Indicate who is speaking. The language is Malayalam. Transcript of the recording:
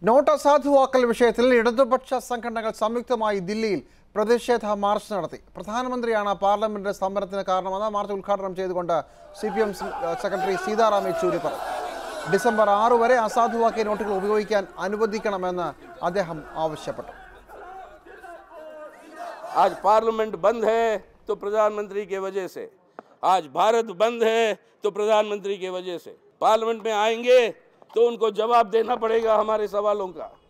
Speaker 1: നോട്ട് അസാധുവാക്കൽ വിഷയത്തിൽ ഇടതുപക്ഷ സംഘടനകൾ സംയുക്തമായി ദില്ലിയിൽ പ്രതിഷേധ മാർച്ച് നടത്തി. പ്രധാനമന്ത്രിയാണ് പാർലമെന്റ് സമരത്തിന് കാരണമെന്ന് മാർച്ച് ഉദ്ഘാടനം ചെയ്തുകൊണ്ട് CPM സെക്രട്ടറി സീതാറാം യെച്ചൂരി പറഞ്ഞു. ഡിസംബർ 6 വരെ അസാധുവാക്കിയ നോട്ടുകൾ ഉപയോഗിക്കാൻ അനുവദിക്കണമെന്ന് അദ്ദേഹം ആവശ്യപ്പെട്ടു.
Speaker 2: आज पार्लियामेंट बंद है तो प्रधानमंत्री की वजह से, आज भारत बंद है तो प्रधानमंत्री की वजह से। पार्लियामेंट में आएंगे तो उनको जवाब देना पड़ेगा हमारे सवालों का।